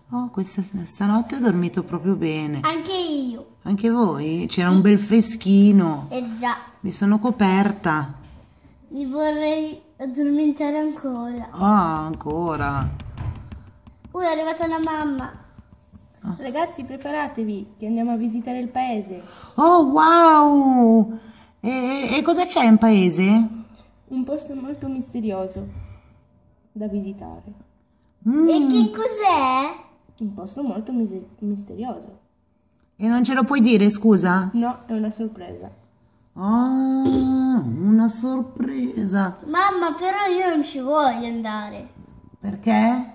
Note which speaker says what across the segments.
Speaker 1: Oh, questa stanotte ho dormito proprio bene.
Speaker 2: Anche io.
Speaker 1: Anche voi? C'era un bel freschino.
Speaker 2: Già.
Speaker 1: Mi sono coperta.
Speaker 2: Mi vorrei addormentare ancora.
Speaker 1: Ah, ancora.
Speaker 2: È arrivata la mamma.
Speaker 3: Ragazzi, preparatevi, che andiamo a visitare il paese.
Speaker 1: Oh, wow! E cosa c'è in paese?
Speaker 3: Un posto molto misterioso da visitare.
Speaker 2: E che cos'è?
Speaker 3: Un posto molto misterioso.
Speaker 1: E non ce lo puoi dire, scusa?
Speaker 3: No, è una sorpresa.
Speaker 1: Ah, una sorpresa.
Speaker 2: Mamma, però io non ci voglio andare.
Speaker 1: Perché?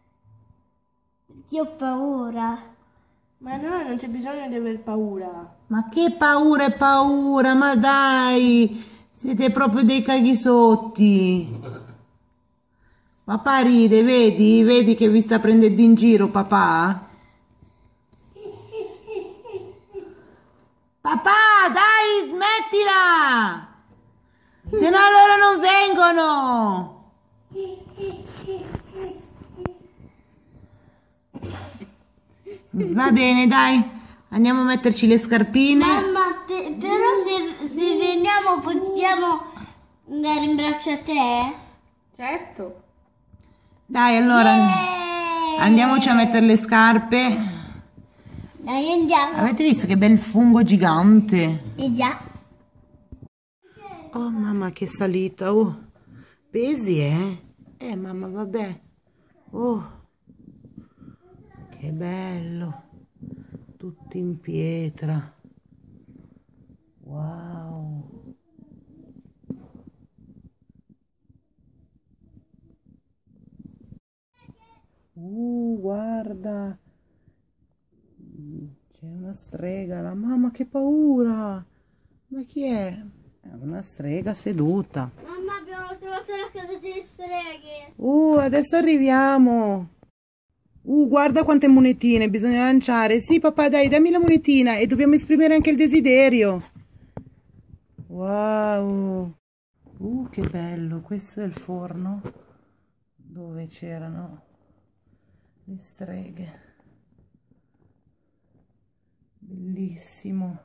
Speaker 2: Io ho paura.
Speaker 3: Ma no, non c'è bisogno di aver paura.
Speaker 1: Ma che paura e paura, ma dai! Siete proprio dei caghisotti. Papà ride, vedi? Vedi che vi sta prendendo in giro, papà? Papà, dai, smettila! Se no loro non vengono! Va bene, dai, andiamo a metterci le scarpine.
Speaker 2: Mamma, però se veniamo possiamo andare in braccio a te?
Speaker 3: Certo.
Speaker 1: Dai, allora andiamoci a mettere le scarpe.
Speaker 2: Dai, andiamo.
Speaker 1: Avete visto che bel fungo gigante?
Speaker 2: Già.
Speaker 1: Oh, mamma, che salita. Oh, pesi, eh? Mamma, vabbè. Oh, che bello. Tutti in pietra. Wow. Guarda. C'è una strega. La mamma, che paura. Ma chi è? È una strega seduta.
Speaker 2: Mamma, abbiamo trovato la casa delle streghe.
Speaker 1: Adesso arriviamo. Guarda quante monetine bisogna lanciare. Sì, papà, dai, dammi la monetina e dobbiamo esprimere anche il desiderio. Wow. Che bello. Questo è il forno dove c'erano le streghe. Bellissimo.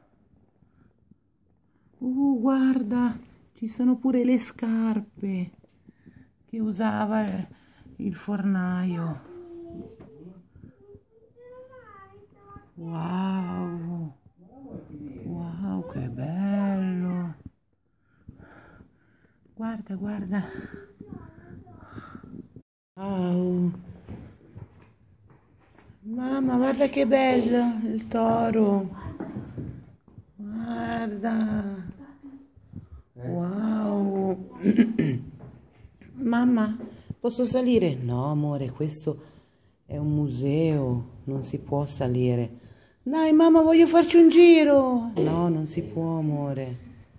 Speaker 1: Guarda, ci sono pure le scarpe che usava il fornaio. Wow, wow, che bello. Guarda, guarda. Wow. Mamma, guarda che bello il toro. Guarda. Wow. Mamma, posso salire? No, amore, questo è un museo, non si può salire. Dai, mamma, voglio farci un giro. No, non si può, amore.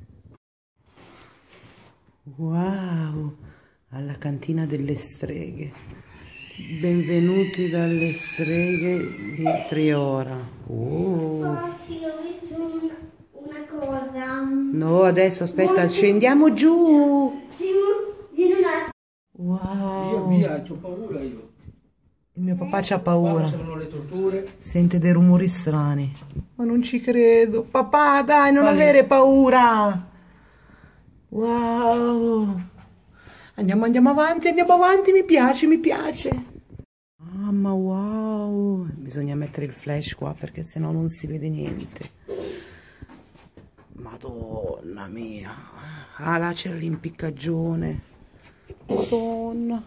Speaker 1: Wow, alla cantina delle streghe. Benvenuti dalle streghe di Triora.
Speaker 2: Infatti ho visto una cosa.
Speaker 1: No, adesso aspetta, scendiamo giù.
Speaker 2: Vieni un attimo.
Speaker 1: Wow.
Speaker 4: Via, c'ho paura io.
Speaker 1: Il mio papà c'ha paura.
Speaker 4: Sembrano le torture.
Speaker 1: Sente dei rumori strani. Ma non ci credo. Papà, dai, non avere paura. Wow. Andiamo avanti, mi piace, mi piace. Mamma, wow. Bisogna mettere il flash qua perché sennò non si vede niente. Madonna mia. Ah, là c'era l'impiccagione. Madonna.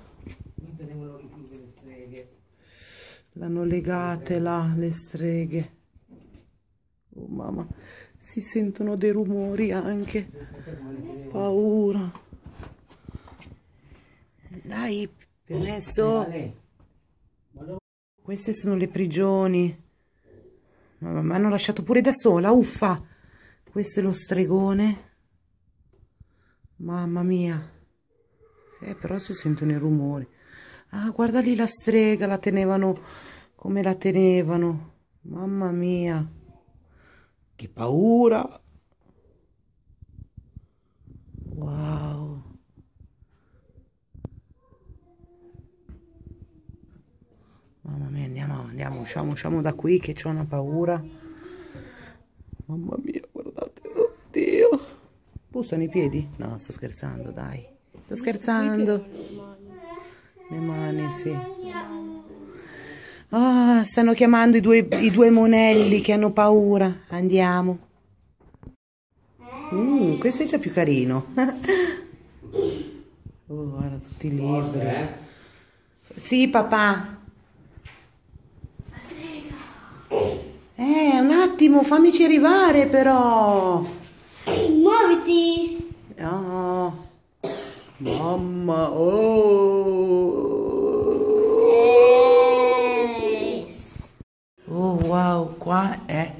Speaker 1: L'hanno legate là, le streghe. Oh mamma, si sentono dei rumori anche. Paura. Dai, permesso. Queste sono le prigioni. Ma mi hanno lasciato pure da sola, uffa. Questo è lo stregone. Mamma mia. Però si sentono i rumori. Ah, guarda lì la strega, la tenevano come la tenevano. Mamma mia. Che paura. Wow. Mamma mia, andiamo, usciamo da qui che c'ho una paura. Mamma mia, guardate, oddio. Bussano i piedi? No, sto scherzando, dai. Sto scherzando. Le mani, sì. Ah, stanno chiamando i due monelli che hanno paura. Andiamo. Questo è già più carino. Oh, guarda, tutti i libri. Sì, papà. Un attimo, fammici arrivare però.
Speaker 2: Muoviti.
Speaker 1: No. Mamma, oh. Oh, wow, qua è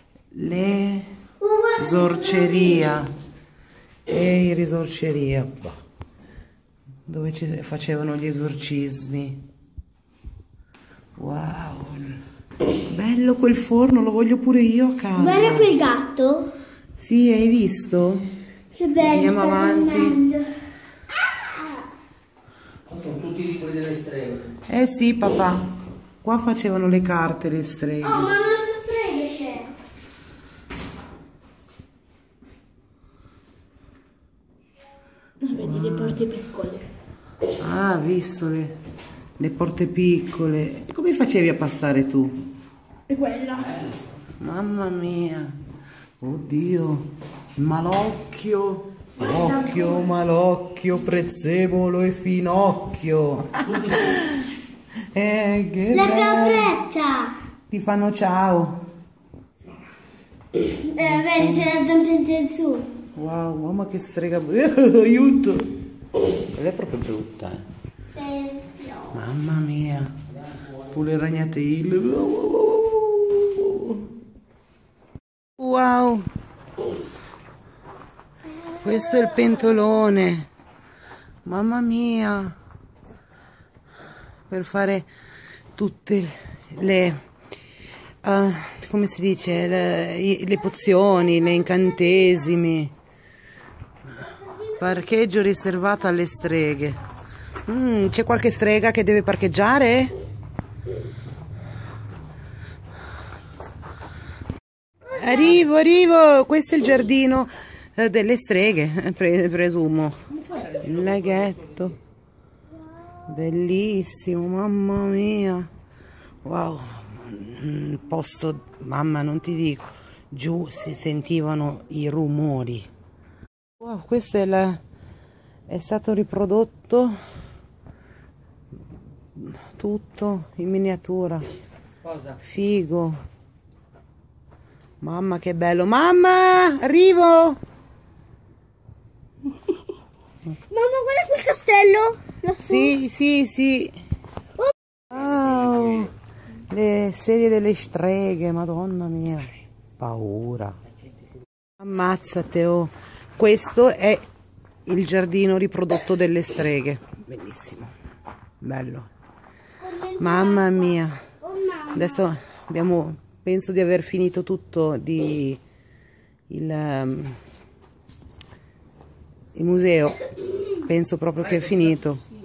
Speaker 1: l'esorceria. E risorceria. Dove facevano gli esorcismi. Wow. Bello quel forno, lo voglio pure io a casa.
Speaker 2: Guarda quel gatto.
Speaker 1: Sì, hai visto?
Speaker 2: Che bello.
Speaker 1: Andiamo avanti.
Speaker 4: Sono tutti di quelli delle streghe.
Speaker 1: Eh sì, papà. Qua facevano le carte, le streghe.
Speaker 2: Oh, ma un'altra strega c'è. Vedi le porte piccole.
Speaker 1: Ah, visto le porte piccole. E come facevi a passare tu?
Speaker 2: E quella.
Speaker 1: Mamma mia. Oddio. Malocchio. Occhio, malocchio, prezzemolo e finocchio. Che
Speaker 2: La
Speaker 1: bello.
Speaker 2: capretta.
Speaker 1: Ti fanno ciao.
Speaker 2: Vedi, c'è la zampa in su.
Speaker 1: Wow, mamma che strega. Aiuto. Quella è proprio brutta. Mamma mia. Pure il ragnatelo. Wow. Questo è il pentolone. Mamma mia. Per fare tutte le come si dice, le pozioni, le incantesimi. Parcheggio riservato alle streghe. C'è qualche strega che deve parcheggiare? Arrivo, questo è il giardino delle streghe, presumo. Il laghetto. Bellissimo, mamma mia. Wow, posto, mamma, non ti dico, giù si sentivano i rumori. Wow, questo è stato riprodotto tutto in miniatura.
Speaker 4: Cosa?
Speaker 1: Figo. Mamma che bello. Mamma, arrivo.
Speaker 2: Mamma, guarda quel castello.
Speaker 1: Sì, sì, sì. Wow. Le sedie delle streghe, madonna mia. Paura. Ammazzate, oh. Questo è il giardino riprodotto delle streghe. Bellissimo. Bello. Mamma mia. Adesso penso di aver finito tutto il museo. Penso proprio che è finito.